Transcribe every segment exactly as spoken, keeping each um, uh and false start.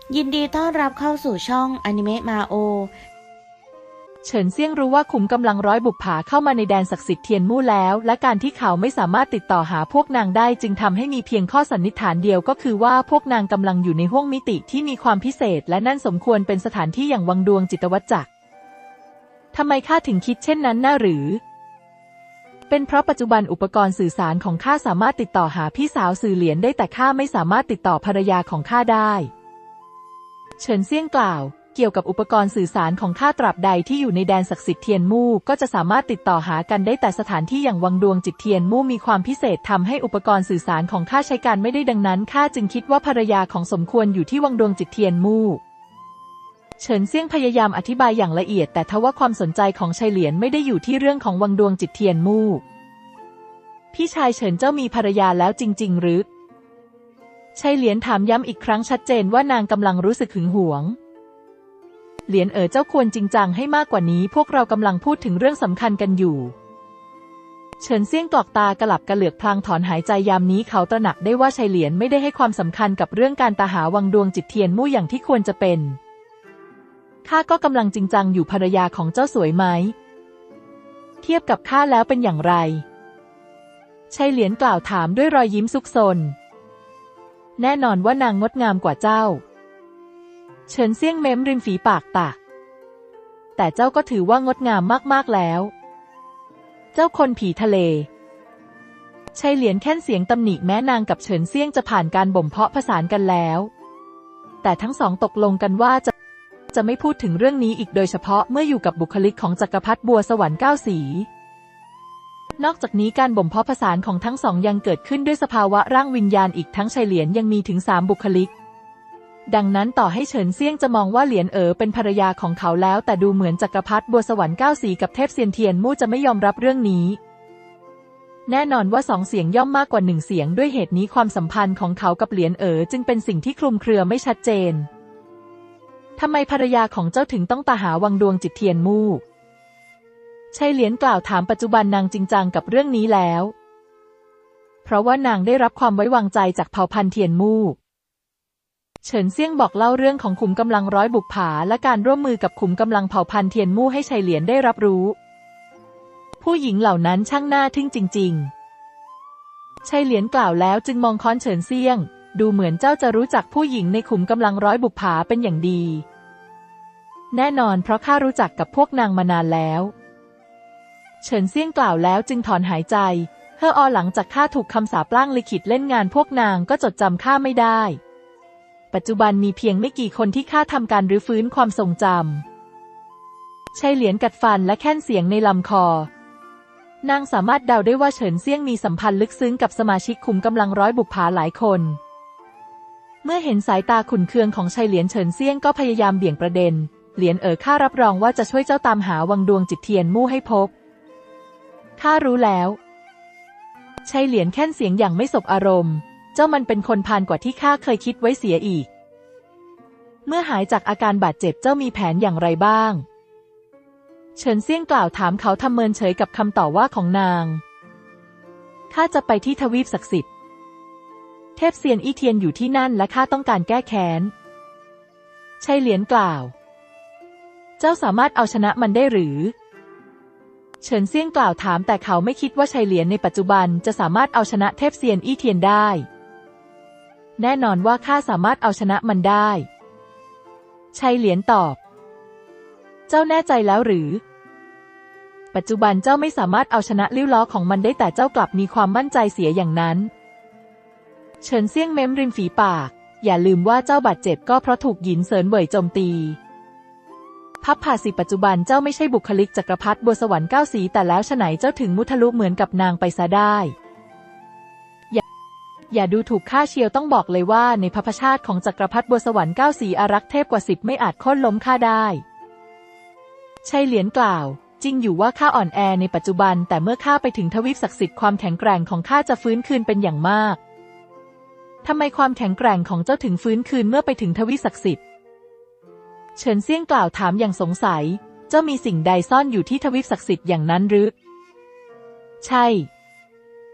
ยินดีต้อนรับเข้าสู่ช่องอนิเมะมาโอเฉินเซี่ยงรู้ว่าขุมกำลังร้อยบุปผาเข้ามาในแดนศักดิ์สิทธิ์เทียนมู่แล้วและการที่เขาไม่สามารถติดต่อหาพวกนางได้จึงทำให้มีเพียงข้อสันนิษฐานเดียวก็คือว่าพวกนางกำลังอยู่ในห้วงมิติที่มีความพิเศษและนั่นสมควรเป็นสถานที่อย่างวังดวงจิตวัจจักรทำไมข้าถึงคิดเช่นนั้นน่าหรือเป็นเพราะปัจจุบันอุปกรณ์สื่อสารของข้าสามารถติดต่อหาพี่สาวสื่อเหรียญได้แต่ข้าไม่สามารถติดต่อภรรยาของข้าได้เฉินเซี่ยงกล่าวเกี่ยวกับอุปกรณ์สื่อสารของข้าตราบใดที่อยู่ในแดนศักดิ์สิทธิ์เทียนมู่ก็จะสามารถติดต่อหากันได้แต่สถานที่อย่างวังดวงจิตเทียนมู่มีความพิเศษทำให้อุปกรณ์สื่อสารของข้าใช้การไม่ได้ดังนั้นข้าจึงคิดว่าภรรยาของสมควรอยู่ที่วังดวงจิตเทียนมู่เฉินเซี่ยงพยายามอธิบายอย่างละเอียดแต่ทว่าความสนใจของชายเหลียนไม่ได้อยู่ที่เรื่องของวังดวงจิตเทียนมู่พี่ชายเฉินเจ้ามีภรรยาแล้วจริงๆหรือชายเหลียนถามย้ำอีกครั้งชัดเจนว่านางกำลังรู้สึกหึงหวงเหลียนเอ๋อเจ้าควรจริงจังให้มากกว่านี้พวกเรากำลังพูดถึงเรื่องสำคัญกันอยู่เฉินเซี่ยงกรอกตากระหลับกระเหลือกพลางถอนหายใจยามนี้เขาตระหนักได้ว่าชายเหลียนไม่ได้ให้ความสำคัญกับเรื่องการตามหาวังดวงจิตเทียนมู่อย่างที่ควรจะเป็นข้าก็กำลังจริงจังอยู่ภรรยาของเจ้าสวยไหมเทียบกับข้าแล้วเป็นอย่างไรชายเหลียนกล่าวถามด้วยรอยยิ้มซุกซนแน่นอนว่านางงดงามกว่าเจ้าเฉินเซี่ยงเม้มริมฝีปากตะแต่เจ้าก็ถือว่างดงามมากๆแล้วเจ้าคนผีทะเลชายเหลียนแค่นเสียงตำหนิแม้นางกับเฉินเซี่ยงจะผ่านการบ่มเพาะผสานกันแล้วแต่ทั้งสองตกลงกันว่าจะจะไม่พูดถึงเรื่องนี้อีกโดยเฉพาะเมื่ออยู่กับบุคลิกของจักรพรรดิบัวสวรรค์เก้าสีนอกจากนี้การบ่มเพาะผสานของทั้งสองยังเกิดขึ้นด้วยสภาวะร่างวิญญาณอีกทั้งชายเหลียนยังมีถึงสามบุคลิกดังนั้นต่อให้เฉินเซี่ยงจะมองว่าเหลียนเอ๋อเป็นภรรยาของเขาแล้วแต่ดูเหมือนจักรพรรดิบัวสวรรค์เก้าสีกับเทพเซียนเทียนมู่จะไม่ยอมรับเรื่องนี้แน่นอนว่าสองเสียงย่อมมากกว่าหนึ่งเสียงด้วยเหตุนี้ความสัมพันธ์ของเขากับเหลียนเอ๋อจึงเป็นสิ่งที่คลุมเครือไม่ชัดเจนทำไมภรรยาของเจ้าถึงต้องตามหาวังดวงจิตเทียนมู่ชายเหลียนกล่าวถามปัจจุบันนางจริงจังกับเรื่องนี้แล้วเพราะว่านางได้รับความไว้วางใจจากเผ่าพันธุ์เทียนมู่เฉินเซี่ยงบอกเล่าเรื่องของขุมกำลังร้อยบุปผาและการร่วมมือกับขุมกำลังเผ่าพันธุ์เทียนมู่ให้ชายเหลียนได้รับรู้ผู้หญิงเหล่านั้นช่างน่าทึ่งจริงๆชายเหลียนกล่าวแล้วจึงมองค้อนเฉินเซี่ยงดูเหมือนเจ้าจะรู้จักผู้หญิงในขุมกำลังร้อยบุปผาเป็นอย่างดีแน่นอนเพราะข้ารู้จักกับพวกนางมานานแล้วเฉินเซี่ยงกล่าวแล้วจึงถอนหายใจเฮ่ออหลังจากข้าถูกคำสาปล่างลิขิตเล่นงานพวกนางก็จดจำข้าไม่ได้ปัจจุบันมีเพียงไม่กี่คนที่ข้าทำการรื้อฟื้นความทรงจำชายเหลียนกัดฟันและแค่นเสียงในลำคอนางสามารถเดาได้ว่าเฉินเซี่ยงมีสัมพันธ์ลึกซึ้งกับสมาชิกขุมกำลังร้อยบุปผาหลายคนเมื่อเห็นสายตาขุ่นเคืองของชายเหลียนเฉินเซี่ยงก็พยายามเบี่ยงประเด็นเหลียนเอ๋อข้ารับรองว่าจะช่วยเจ้าตามหาวังดวงจิตเทียนมู่ให้พบข้ารู้แล้วชายเหลียนแค่นเสียงอย่างไม่สบอารมณ์เจ้ามันเป็นคนพาลกว่าที่ข้าเคยคิดไว้เสียอีกเมื่อหายจากอาการบาดเจ็บเจ้ามีแผนอย่างไรบ้างเฉินเซี่ยงกล่าวถามเขาทำเมินเฉยกับคำต่อว่าของนางข้าจะไปที่ทวีปศักดิ์สิทธิ์เทพเซียนอี้เทียนอยู่ที่นั่นและข้าต้องการแก้แค้นชายเหลียนกล่าวเจ้าสามารถเอาชนะมันได้หรือเฉินเซี่ยงกล่าวถามแต่เขาไม่คิดว่าชายเหลียนในปัจจุบันจะสามารถเอาชนะเทพเซียนอี้เทียนได้แน่นอนว่าข้าสามารถเอาชนะมันได้ชายเหลียนตอบเจ้าแน่ใจแล้วหรือปัจจุบันเจ้าไม่สามารถเอาชนะลิ้วล้อของมันได้แต่เจ้ากลับมีความมั่นใจเสียอย่างนั้นเฉินเซี่ยงเม้มริมฝีปากอย่าลืมว่าเจ้าบาดเจ็บก็เพราะถูกหยินเซินเหว่ยโจมตีพับผาสิปัจจุบันเจ้าไม่ใช่บุคลิกจักรพรรดิบัวสวรรค์เก้าสีแต่แล้วฉไหนเจ้าถึงมุทะลุเหมือนกับนางไปซะได้อย่าอย่าดูถูกข้าเชียวต้องบอกเลยว่าในพระพชาติของจักรพรรดิบัวสวรรค์เก้าสีอารักษ์เทพกว่าสิบไม่อาจโค่นล้มข้าได้ชายเหลียนกล่าวจริงอยู่ว่าข้าอ่อนแอในปัจจุบันแต่เมื่อข้าไปถึงทวีปศักดิ์สิทธิ์ความแข็งแกร่งของข้าจะฟื้นคืนเป็นอย่างมากทำไมความแข็งแกร่งของเจ้าถึงฟื้นคืนเมื่อไปถึงทวีปศักดิ์สิทธิ์เฉินเซี่ยงกล่าวถามอย่างสงสัยเจ้ามีสิ่งใดซ่อนอยู่ที่ทวีปศักดิ์สิทธิ์อย่างนั้นหรือใช่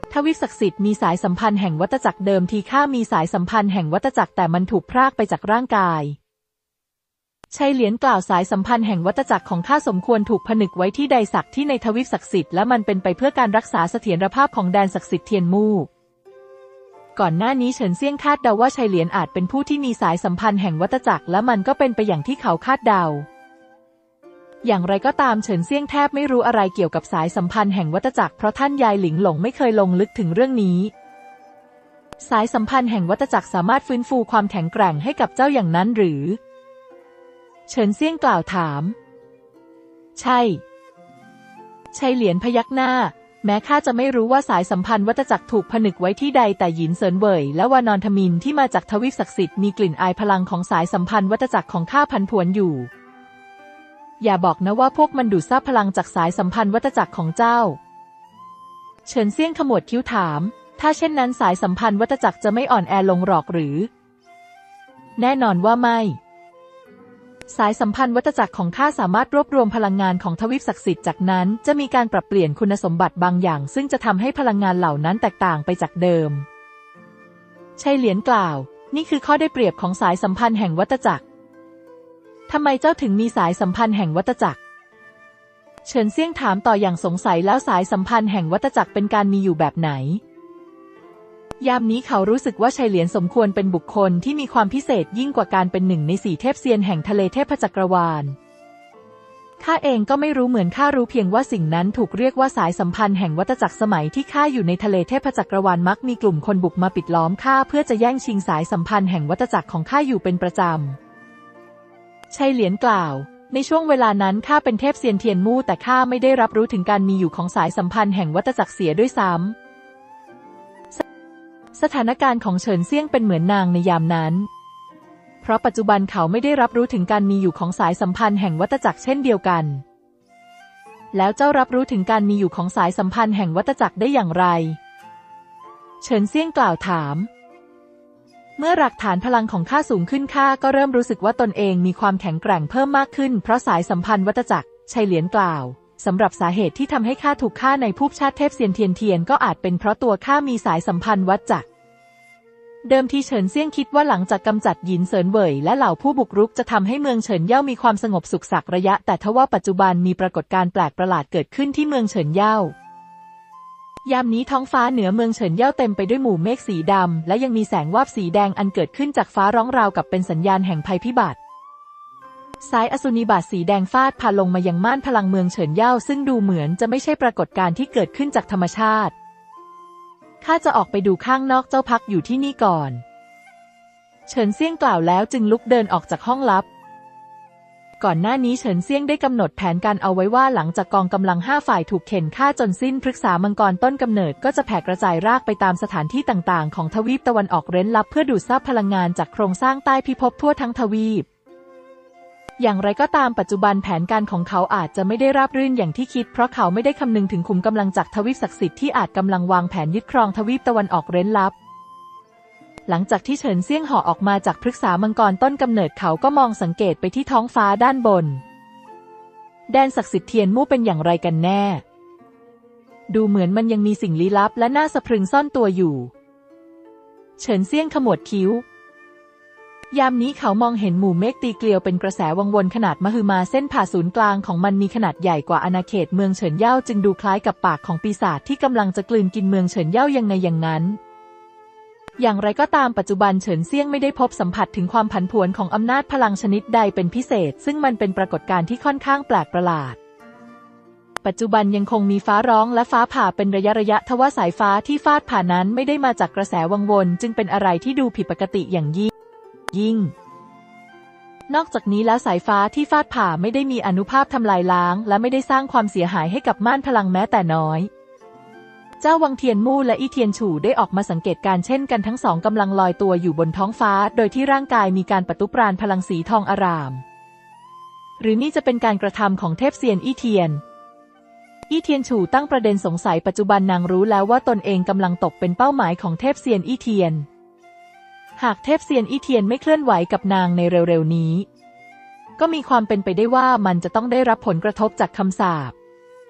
ทวีปศักดิ์สิทธิ์มีสายสัมพันธ์แห่งวัฏจักรเดิมทีข้ามีสายสัมพันธ์แห่งวัฏจักรแต่มันถูกพรากไปจากร่างกายชัยเหลียนกล่าวสายสัมพันธ์แห่งวัฏจักรของข้าสมควรถูกผนึกไว้ที่ใดสักที่ในทวีปศักดิ์สิทธิ์และมันเป็นไปเพื่อการรักษาเสถียรภาพของแดนศักดิ์สิทธิ์เทียนมู่ก่อนหน้านี้เฉินเซี่ยงคาดเดาว่าชัยเหลียนอาจเป็นผู้ที่มีสายสัมพันธ์แห่งวัฏจักรและมันก็เป็นไปอย่างที่เขาคาดเดาอย่างไรก็ตามเฉินเซี่ยงแทบไม่รู้อะไรเกี่ยวกับสายสัมพันธ์แห่งวัฏจักรเพราะท่านยายหลิงหลงไม่เคยลงลึกถึงเรื่องนี้สายสัมพันธ์แห่งวัฏจักรสามารถฟื้นฟูความแข็งแกร่งให้กับเจ้าอย่างนั้นหรือเฉินเซี่ยงกล่าวถามใช่ชัยเหลียนพยักหน้าแม้ข้าจะไม่รู้ว่าสายสัมพันธ์วัฏจักรถูกผนึกไว้ที่ใดแต่หยินเซินเว่ยและวานอนทมินที่มาจากทวีปศักดิ์สิทธิ์มีกลิ่นอายพลังของสายสัมพันธ์วัฏจักรของข้าพันผวนอยู่อย่าบอกนะว่าพวกมันดูดซับพลังจากสายสัมพันธ์วัฏจักรของเจ้าเฉินเซี่ยงขมวดคิ้วถามถ้าเช่นนั้นสายสัมพันธ์วัฏจักรจะไม่อ่อนแอลงหรอกหรือแน่นอนว่าไม่สายสัมพันธ์วัฏจักรของข้าสามารถรวบรวมพลังงานของทวีปศักดิ์สิทธิ์จากนั้นจะมีการปรับเปลี่ยนคุณสมบัติบางอย่างซึ่งจะทำให้พลังงานเหล่านั้นแตกต่างไปจากเดิมชัยเหลียนกล่าวนี่คือข้อได้เปรียบของสายสัมพันธ์แห่งวัฏจักรทำไมเจ้าถึงมีสายสัมพันธ์แห่งวัฏจักรเฉินเซี่ยงถามต่ออย่างสงสัยแล้วสายสัมพันธ์แห่งวัฏจักรเป็นการมีอยู่แบบไหนยามนี้เขารู้สึกว่าชัยเหลียนสมควรเป็นบุคคลที่มีความพิเศษยิ่งกว่าการเป็นหนึ่งในสี่เทพเซียนแห่งทะเลเทพจักรวาลข้าเองก็ไม่รู้เหมือนข้ารู้เพียงว่าสิ่งนั้นถูกเรียกว่าสายสัมพันธ์แห่งวัฏจักรสมัยที่ข้าอยู่ในทะเลเทพจักรวาลมักมีกลุ่มคนบุกมาปิดล้อมข้าเพื่อจะแย่งชิงสายสัมพันธ์แห่งวัฏจักรของข้าอยู่เป็นประจำชัยเหลียนกล่าวในช่วงเวลานั้นข้าเป็นเทพเซียนเทียนมู่แต่ข้าไม่ได้รับรู้ถึงการมีอยู่ของสายสัมพันธ์แห่งวัฏจักรเสียด้วยซ้ำสถานการณ์ของเฉินเซี่ยงเป็นเหมือนนางในยามนั้นเพราะปัจจุบันเขาไม่ได้รับรู้ถึงการมีอยู่ของสายสัมพันธ์แห่งวัฏจักรเช่นเดียวกันแล้วเจ้ารับรู้ถึงการมีอยู่ของสายสัมพันธ์แห่งวัฏจักรได้อย่างไรเฉินเซี่ยงกล่าวถามเมื่อหลักฐานพลังของข้าสูงขึ้นข้าก็เริ่มรู้สึกว่าตนเองมีความแข็งแกร่งเพิ่มมากขึ้นเพราะสายสัมพันธ์วัฏจักรชัยเหลียนกล่าวสำหรับสาเหตุที่ทำให้ข้าถูกฆ่าในภพชาติเทพเซียนเทียนเทียนก็อาจเป็นเพราะตัวข้ามีสายสัมพันธ์วัฏจักรเดิมทีเฉินเซี่ยงคิดว่าหลังจากกำจัดหยินเซินเว่ยและเหล่าผู้บุกรุกจะทำให้เมืองเฉินเย่ามีความสงบสุขสักระยะแต่ทว่าปัจจุบันมีปรากฏการณ์แปลกประหลาดเกิดขึ้นที่เมืองเฉินเย่ายามนี้ท้องฟ้าเหนือเมืองเฉินเย่าเต็มไปด้วยหมู่เมฆสีดำและยังมีแสงวาบสีแดงอันเกิดขึ้นจากฟ้าร้องราวกับเป็นสัญญาณแห่งภัยพิบัติสายอสุนิบาตสีแดงฟาดพาลงมายังม่านพลังเมืองเฉินเย่าซึ่งดูเหมือนจะไม่ใช่ปรากฏการณ์ที่เกิดขึ้นจากธรรมชาติข้าจะออกไปดูข้างนอกเจ้าพักอยู่ที่นี่ก่อนเฉินเซี่ยงกล่าวแล้วจึงลุกเดินออกจากห้องลับก่อนหน้านี้เฉินเซี่ยงได้กำหนดแผนการเอาไว้ว่าหลังจากกองกำลังห้าฝ่ายถูกเข็นฆ่าจนสิ้นพฤกษามังกรต้นกำเนิดก็จะแผ่กระจายรากไปตามสถานที่ต่างๆของทวีปตะวันออกเร้นลับเพื่อดูดซับพลังงานจากโครงสร้างใต้พิภพทั่วทั้งทวีปอย่างไรก็ตามปัจจุบันแผนการของเขาอาจจะไม่ได้ราบรื่นอย่างที่คิดเพราะเขาไม่ได้คำนึงถึงขุมกำลังจากทวีปศักดิ์สิทธิ์ที่อาจกำลังวางแผนยึดครองทวีปตะวันออกเร้นลับหลังจากที่เฉินเซี่ยงห่อออกมาจากพฤกษามังกรต้นกำเนิดเขาก็มองสังเกตไปที่ท้องฟ้าด้านบนแดนศักดิ์สิทธิ์เทียนมู่เป็นอย่างไรกันแน่ดูเหมือนมันยังมีสิ่งลี้ลับและน่าสะพรึงซ่อนตัวอยู่เฉินเซี่ยงขมวดคิ้วยามนี้เขามองเห็นหมู่เมฆตีเกลียวเป็นกระแสวังวนขนาดมหึมาเส้นผ่าศูนย์กลางของมันมีขนาดใหญ่กว่าอาณาเขตเมืองเฉินเย่าจึงดูคล้ายกับปากของปีศาจที่กำลังจะกลืนกินเมืองเฉินเย่ายังไงอย่างนั้นอย่างไรก็ตามปัจจุบันเฉินเซี่ยงไม่ได้พบสัมผัสถึงความผันผวนของอำนาจพลังชนิดใดเป็นพิเศษซึ่งมันเป็นปรากฏการณ์ที่ค่อนข้างแปลกประหลาดปัจจุบันยังคงมีฟ้าร้องและฟ้าผ่าเป็นระยะระยะทว่าสายฟ้าที่ฟาดผ่านั้นไม่ได้มาจากกระแสวังวนจึงเป็นอะไรที่ดูผิดปกติอย่างยิ่งยิ่งนอกจากนี้แล้วสายฟ้าที่ฟาดผ่าไม่ได้มีอานุภาพทำลายล้างและไม่ได้สร้างความเสียหายให้กับม่านพลังแม้แต่น้อยเจ้าวังเทียนมู่และอี้เทียนฉู่ได้ออกมาสังเกตการเช่นกันทั้งสองกำลังลอยตัวอยู่บนท้องฟ้าโดยที่ร่างกายมีการปะทุปราณพลังสีทองอารามหรือนี่จะเป็นการกระทำของเทพเซียนอี้เทียนอี้เทียนฉู่ตั้งประเด็นสงสัยปัจจุบันนางรู้แล้วว่าตนเองกำลังตกเป็นเป้าหมายของเทพเซียนอี้เทียนหากเทพเซียนอี้เทียนไม่เคลื่อนไหวกับนางในเร็วๆนี้ก็มีความเป็นไปได้ว่ามันจะต้องได้รับผลกระทบจากคำสาป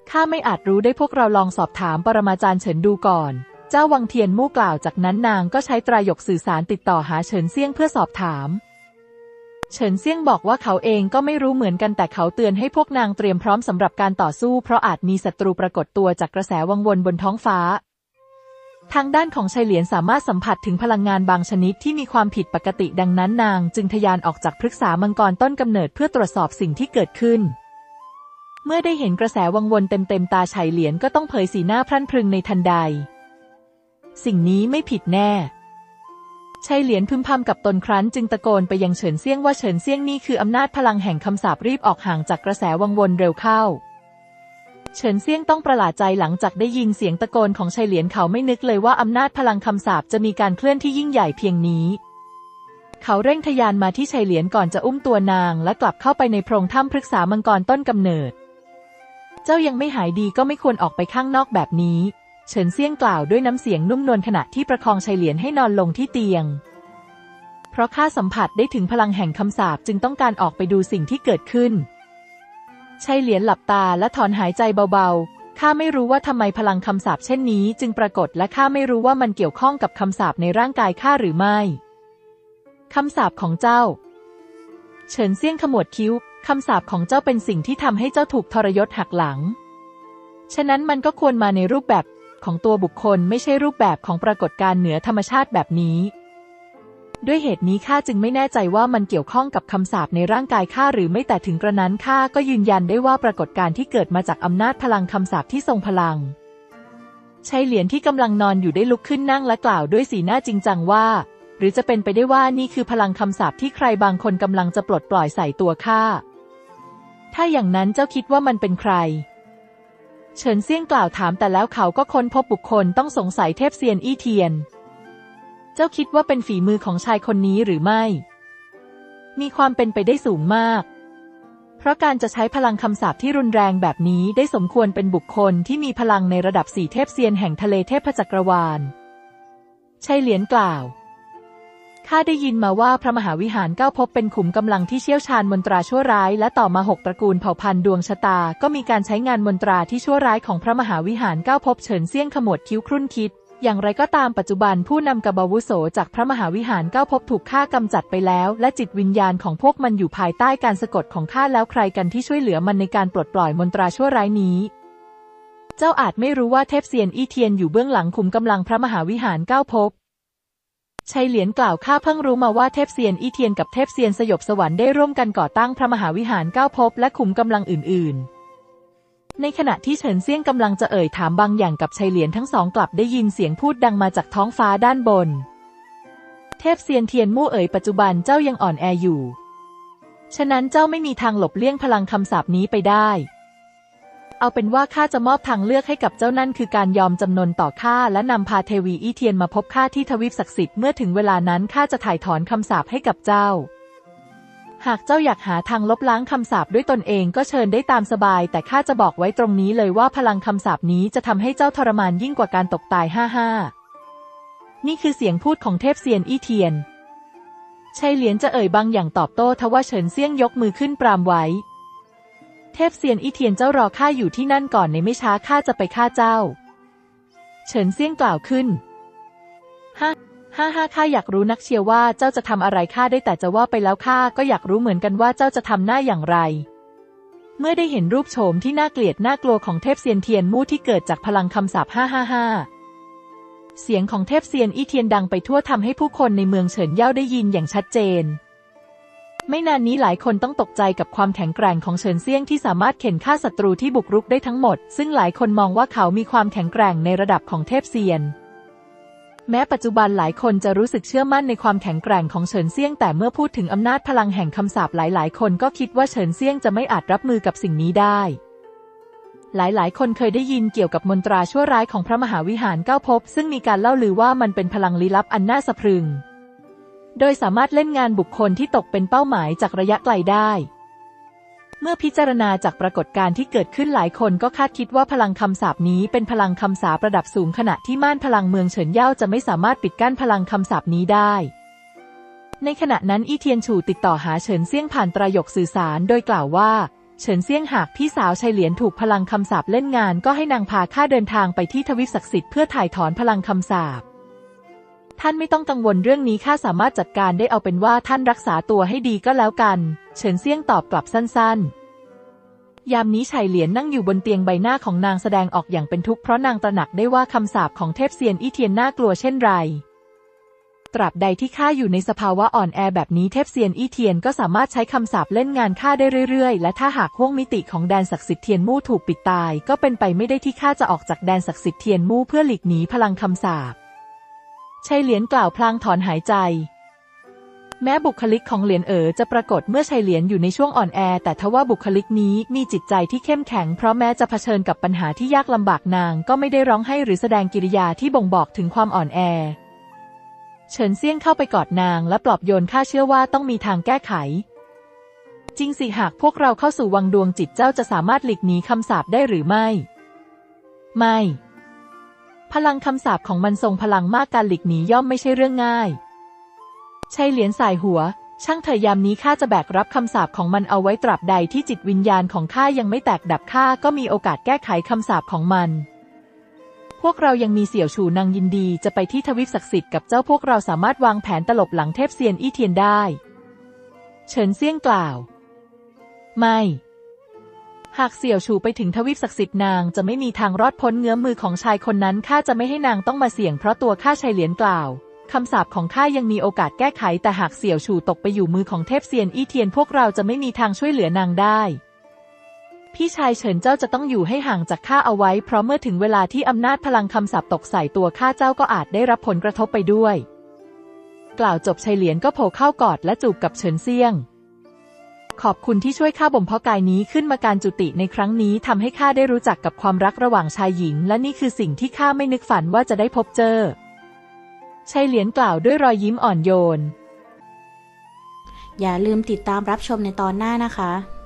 ข้าไม่อาจรู้ได้พวกเราลองสอบถามปรมาจารย์เฉินดูก่อนเจ้าวังเทียนมู่กล่าวจากนั้นนางก็ใช้ตรายกสื่อสารติดต่อหาเฉินเซี่ยงเพื่อสอบถามเฉินเซี่ยงบอกว่าเขาเองก็ไม่รู้เหมือนกันแต่เขาเตือนให้พวกนางเตรียมพร้อมสำหรับการต่อสู้เพราะอาจมีศัตรูปรากฏตัวจากกระแสวังวนบนท้องฟ้าทางด้านของไชเหลียนสามารถสัมผัสถึงพลังงานบางชนิดที่มีความผิดปกติดังนั้นนางจึงทะยานออกจากพฤกษามังกรต้นกำเนิดเพื่อตรวจสอบสิ่งที่เกิดขึ้นเมื่อได้เห็นกระแสวังวนเต็มๆตาไชเหลียนก็ต้องเผยสีหน้าพรั่นพรึงในทันใดสิ่งนี้ไม่ผิดแน่ไชเหลียนพึมพำกับตนครั้นจึงตะโกนไปยังเฉินเซี่ยงว่าเฉินเซี่ยงนี่คืออำนาจพลังแห่งคำสาปรีบออกห่างจากกระแสวังวนเร็วเข้าเฉินเซี่ยงต้องประหลาดใจหลังจากได้ยินเสียงตะโกนของไชเหลียนเขาไม่นึกเลยว่าอำนาจพลังคำสาปจะมีการเคลื่อนที่ยิ่งใหญ่เพียงนี้เขาเร่งทะยานมาที่ไชเหลียนก่อนจะอุ้มตัวนางและกลับเข้าไปในโพรงถ้ำพฤกษามังกรต้นกำเนิดเจ้ายังไม่หายดีก็ไม่ควรออกไปข้างนอกแบบนี้เฉินเซี่ยงกล่าวด้วยน้ำเสียงนุ่มนวลขณะที่ประคองไชเหลียนให้นอนลงที่เตียงเพราะข้าสัมผัสได้ถึงพลังแห่งคำสาปจึงต้องการออกไปดูสิ่งที่เกิดขึ้นไชเหลียนหลับตาและถอนหายใจเบาๆข้าไม่รู้ว่าทำไมพลังคำสาปเช่นนี้จึงปรากฏและข้าไม่รู้ว่ามันเกี่ยวข้องกับคำสาปในร่างกายข้าหรือไม่คำสาปของเจ้าเฉินเซี่ยงขมวดคิ้วคำสาปของเจ้าเป็นสิ่งที่ทำให้เจ้าถูกทรยศหักหลังฉะนั้นมันก็ควรมาในรูปแบบของตัวบุคคลไม่ใช่รูปแบบของปรากฏการณ์เหนือธรรมชาติแบบนี้ด้วยเหตุนี้ข้าจึงไม่แน่ใจว่ามันเกี่ยวข้องกับคำสาปในร่างกายข้าหรือไม่แต่ถึงกระนั้นข้าก็ยืนยันได้ว่าปรากฏการณ์ที่เกิดมาจากอำนาจพลังคำสาปที่ทรงพลังไชเหลียนที่กำลังนอนอยู่ได้ลุกขึ้นนั่งและกล่าวด้วยสีหน้าจริงจังว่าหรือจะเป็นไปได้ว่านี่คือพลังคำสาปที่ใครบางคนกำลังจะปลดปล่อยใส่ตัวข้าถ้าอย่างนั้นเจ้าคิดว่ามันเป็นใครเฉินเซี่ยงกล่าวถามแต่แล้วเขาก็ค้นพบบุคคลต้องสงสัยเทพเซียนอี้เทียนเจ้าคิดว่าเป็นฝีมือของชายคนนี้หรือไม่มีความเป็นไปได้สูงมากเพราะการจะใช้พลังคำสาปที่รุนแรงแบบนี้ได้สมควรเป็นบุคคลที่มีพลังในระดับสี่เทพเซียนแห่งทะเลเทพจักรวาลไชเหลียนกล่าวข้าได้ยินมาว่าพระมหาวิหารเก้าภพเป็นขุมกำลังที่เชี่ยวชาญมนตราชั่วร้ายและต่อมาหกตระกูลเผ่าพันธุ์ดวงชะตาก็มีการใช้งานมนตราที่ชั่วร้ายของพระมหาวิหารเก้าภพเฉินเซี่ยงขมวดคิ้วครุ่นคิดอย่างไรก็ตามปัจจุบันผู้นำกบอาวุโสจากพระมหาวิหารเก้าภพถูกฆ่ากำจัดไปแล้วและจิตวิญญาณของพวกมันอยู่ภายใต้การสะกดของข้าแล้วใครกันที่ช่วยเหลือมันในการปลดปล่อยมนตราชั่วร้ายนี้เจ้าอาจไม่รู้ว่าเทพเซียนอี้เทียนอยู่เบื้องหลังขุมกำลังพระมหาวิหารเก้าภพไชเหลียนกล่าวข้าเพิ่งรู้มาว่าเทพเซียนอี้เทียนกับเทพเซียนสยบสวรรค์ได้ร่วมกันก่อตั้งพระมหาวิหารเก้าภพและขุมกำลังอื่นๆในขณะที่เฉินเซี่ยงกำลังจะเอ่ยถามบางอย่างกับไชเหลียนทั้งสองกลับได้ยินเสียงพูดดังมาจากท้องฟ้าด้านบนเทพเซียนเทียนมู่เอ๋ยปัจจุบันเจ้ายังอ่อนแออยู่ฉะนั้นเจ้าไม่มีทางหลบเลี่ยงพลังคำสาปนี้ไปได้เอาเป็นว่าข้าจะมอบทางเลือกให้กับเจ้านั่นคือการยอมจำนนต่อข้าและนำพาเทวีอี้เทียนมาพบข้าที่ทวีปศักดิ์สิทธิ์เมื่อถึงเวลานั้นข้าจะถ่ายถอนคำสาปให้กับเจ้าหากเจ้าอยากหาทางลบล้างคำสาปด้วยตนเองก็เชิญได้ตามสบายแต่ข้าจะบอกไว้ตรงนี้เลยว่าพลังคำสาปนี้จะทำให้เจ้าทรมานยิ่งกว่าการตกตายฮ่าฮ่านี่คือเสียงพูดของเทพเซียนอี้เทียนไชเหลียนจะเอ่ยบางอย่างตอบโต้ทว่าเฉินเซี่ยงยกมือขึ้นปรามไว้เทพเซียนอี้เทียนเจ้ารอข้าอยู่ที่นั่นก่อนในไม่ช้าข้าจะไปฆ่าเจ้าเฉินเซี่ยงกล่าวขึ้นฮ่าฮ่าฮ่าข้าอยากรู้นักเชียวว่าเจ้าจะทำอะไรข้าได้แต่จะว่าไปแล้วข้าก็อยากรู้เหมือนกันว่าเจ้าจะทำหน้าอย่างไรเมื่อได้เห็นรูปโฉมที่น่าเกลียดน่ากลัวของเทพเซียนเทียนมู่ที่เกิดจากพลังคำสาปฮ่าฮ่าฮ่าเสียงของเทพเซียนอี้เทียนดังไปทั่วทำให้ผู้คนในเมืองเฉินเย่าได้ยินอย่างชัดเจนไม่นานนี้หลายคนต้องตกใจกับความแข็งแกร่งของเฉินเซี่ยงที่สามารถเข็นฆ่าศัตรูที่บุกรุกได้ทั้งหมดซึ่งหลายคนมองว่าเขามีความแข็งแกร่งในระดับของเทพเซียนแม้ปัจจุบันหลายคนจะรู้สึกเชื่อมั่นในความแข็งแกร่งของเฉินเซี่ยงแต่เมื่อพูดถึงอำนาจพลังแห่งคำสาปหลายๆคนก็คิดว่าเฉินเซี่ยงจะไม่อาจรับมือกับสิ่งนี้ได้หลายๆคนเคยได้ยินเกี่ยวกับมนตราชั่วร้ายของพระมหาวิหารเก้าภพซึ่งมีการเล่าลือว่ามันเป็นพลังลี้ลับอันน่าสะพรึงโดยสามารถเล่นงานบุคคลที่ตกเป็นเป้าหมายจากระยะไกลได้เมื่อพิจารณาจากปรากฏการณ์ที่เกิดขึ้นหลายคนก็คาดคิดว่าพลังคำสาปนี้เป็นพลังคำสาประดับสูงขณะที่ม่านพลังเมืองเฉินเย่าจะไม่สามารถปิดกั้นพลังคำสาปนี้ได้ในขณะนั้นอี้เทียนฉู่ติดต่อหาเฉินเซี่ยงผ่านตรายกสื่อสารโดยกล่าวว่าเฉินเซี่ยงหากพี่สาวชัยเหลียนถูกพลังคำสาปเล่นงานก็ให้นางพาข้าเดินทางไปที่ทวีปศักดิ์สิทธิ์เพื่อถ่ายถอนพลังคำสาปท่านไม่ต้องกังวลเรื่องนี้ข้าสามารถจัดการได้เอาเป็นว่าท่านรักษาตัวให้ดีก็แล้วกันเฉินเซี่ยงตอบกลับสั้นๆยามนี้ชัยเหลียนนั่งอยู่บนเตียงใบหน้าของนางแสดงออกอย่างเป็นทุกข์เพราะนางตระหนักได้ว่าคำสาปของเทพเซียนอี้เทียนน่ากลัวเช่นไรตราบใดที่ข้าอยู่ในสภาวะอ่อนแอแบบนี้เทพเซียนอี้เทียนก็สามารถใช้คำสาปเล่นงานข้าได้เรื่อยๆและถ้าหากห้วงมิติของแดนศักดิ์สิทธิ์เทียนมู่ถูกปิดตายก็เป็นไปไม่ได้ที่ข้าจะออกจากแดนศักดิ์สิทธิ์เทียนมู่เพื่อหลีกหนีพลังคำสาปชัยเหลียนกล่าวพลางถอนหายใจแม้บุคลิกของเหลียนเอ๋อจะปรากฏเมื่อชัยเหลียนอยู่ในช่วงอ่อนแอแต่ทว่าบุคลิกนี้มีจิตใจที่เข้มแข็งเพราะแม้จะเผชิญกับปัญหาที่ยากลำบากนางก็ไม่ได้ร้องไห้หรือแสดงกิริยาที่บ่งบอกถึงความอ่อนแอเฉินเซี่ยงเข้าไปกอดนางและปลอบโยนข้าเชื่อว่าต้องมีทางแก้ไขจริงสิหากพวกเราเข้าสู่วังดวงจิตเจ้าจะสามารถหลีกหนีคำสาปได้หรือไม่ไม่พลังคำสาปของมันทรงพลังมากการหลีกหนีย่อมไม่ใช่เรื่องง่ายชัยเหลียนสายหัวช่างเถอะยามนี้ข้าจะแบกรับคำสาปของมันเอาไว้ตราบใดที่จิตวิญญาณของข้ายังไม่แตกดับข้าก็มีโอกาสแก้ไขคำสาปของมันพวกเรายังมีเสี่ยวฉูนางยินดีจะไปที่ทวีปศักดิ์สิทธิ์กับเจ้าพวกเราสามารถวางแผนตลบหลังเทพเซียนอี้เทียนได้เฉินเซี่ยงกล่าวไม่หากเสี่ยวฉูไปถึงทวีปศักดิ์สิทธิ์นางจะไม่มีทางรอดพ้นเงื้อมมือของชายคนนั้นข้าจะไม่ให้นางต้องมาเสี่ยงเพราะตัวข้าชัยเหลียนกล่าวคำสาปของข้ายังมีโอกาสแก้ไขแต่หากเสี่ยวฉูตกไปอยู่มือของเทพเซียนอี้เทียนพวกเราจะไม่มีทางช่วยเหลือนางได้พี่ชายเฉินเจ้าจะต้องอยู่ให้ห่างจากข้าเอาไว้เพราะเมื่อถึงเวลาที่อำนาจพลังคำสาปตกใส่ตัวข้าเจ้าก็อาจได้รับผลกระทบไปด้วยกล่าวจบชัยเหลียนก็โผล่เข้ากอดและจูบกับเฉินเซี่ยงขอบคุณที่ช่วยข้าบ่มเพาะกายนี้ขึ้นมาการจุติในครั้งนี้ทำให้ข้าได้รู้จักกับความรักระหว่างชายหญิงและนี่คือสิ่งที่ข้าไม่นึกฝันว่าจะได้พบเจอชัยเหลียนกล่าวด้วยรอยยิ้มอ่อนโยนอย่าลืมติดตามรับชมในตอนหน้านะคะ